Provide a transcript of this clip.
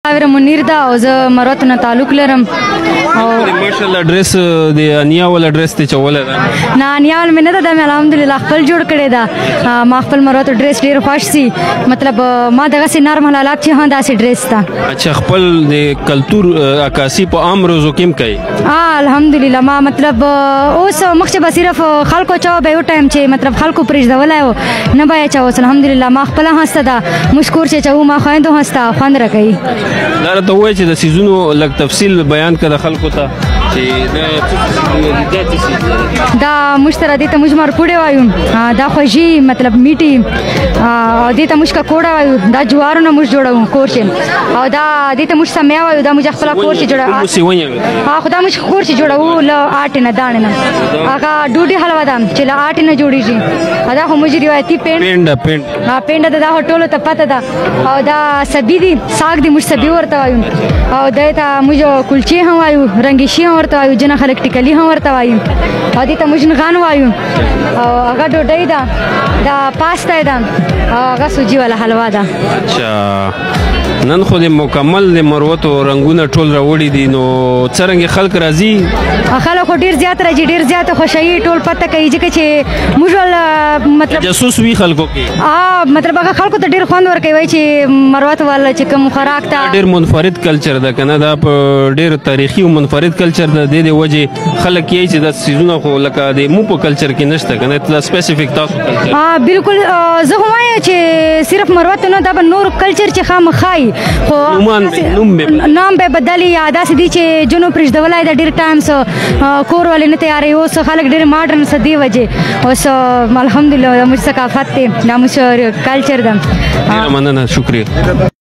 منیر دا او زه مروت نه تعلق لرم او ماشاءالله ډریس د انیا ول ډریس ته چوله ده نه انیا ول مینه ده الحمدلله خپل جوړ کړی دا ما خپل مروت ډریس ډیر خوښ سي مطلب ما دغه سي نرم حالات چې هنده سي ډریس تا اچھا خپل د کلچر عکاسی په عام روزو کې کوي الحمدلله ما مطلب اوس مخکې به صرف خلکو چا به یو ټایم چې مطلب خلکو پرېږدولی و نه به یې چا اوس الحمدلله ما خپله هسته ده مشکور چې چاو ما خویندو هسته خوند راکوي دا راته ووایه چې د سیزونو لږ تفصیل بیان کړه د خلکو ته چې دا موږ سره دې ته موږ مرپوړې وایو دا خوږي مطلب میټي او دې ته موږ ککوړه وایو دا جوارونه موږ جوړوو کور کې او دا دې ته موږ سمیا وایو دا موږ خپله کور کې جوړوو خو دا موږ کور کې جوړوو له آټې نه دانې نه هغه ډوډۍ حلوا ده چې له آټې نه جوړېږي دا خو موږ روایتي پینډه ده دا خو ټولو ته پته ده او دا سبي دي ساګ دي موږ سبي ورته وایو او دې ته موږ کلچې هم وایو رنګشي هم ورته وایو جنه خلک ټیکلي هم ورته وایو او دې ته موږ نغان وایو او هغه ډوډۍ ده دا پاستا ده او هغه سوجي والا حلوا ده اچھا نن خو د مکمل د مروتو رنگونه ټول راوړي دي نو څرنګه خلک راځي خلک ډیر زیات راځي ډیر زیات خوشحالي ټول پته کوي چې موږ مطلب جاسوس وی خلکو کې مطلب هغه خلکو ته ډیر خوند ورکوي چې مروت والا چې کوم خوراک ته ډیر منفرد کلچر ده کنه دا ډیر تاریخي او منفرد کلچر ده د وجه خلک یې چې د سیزونه خو لکه د مو په کلچر کې نشته کنه دا سپیسیفیک تاسو کلچر بالکل زه وایم چې صرف مروت نه دا نور کلچر چې خامخای خو نام به بدلی یا داسې دي چې جنو پرېږدولی د ډېر ټایمس کور ولې نه تیارې اوس خلک ډېر ماډرن څه دې وجې اوس الحمدلله دا موږ ثقافت دی دا موږ کلچر ده ډېره مننه شکریه